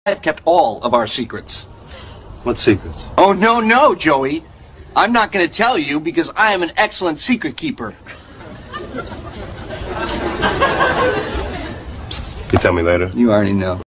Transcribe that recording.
I've kept all of our secrets. What secrets? Oh, no, Joey. I'm not going to tell you because I am an excellent secret keeper. You tell me later. You already know.